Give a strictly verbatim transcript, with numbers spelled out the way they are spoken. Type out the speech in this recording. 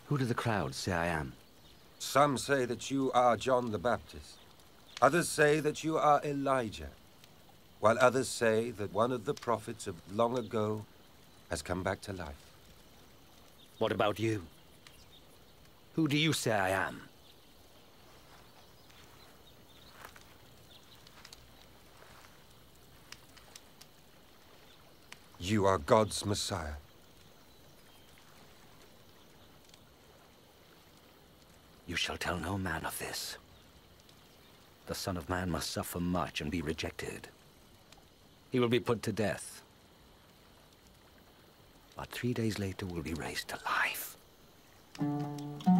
Who do the crowd say I am? Some say that you are John the Baptist. Others say that you are Elijah. While others say that one of the prophets of long ago has come back to life. What about you? Who do you say I am? You are God's Messiah. You shall tell no man of this. The Son of Man must suffer much and be rejected. He will be put to death. But three days later will be raised to life.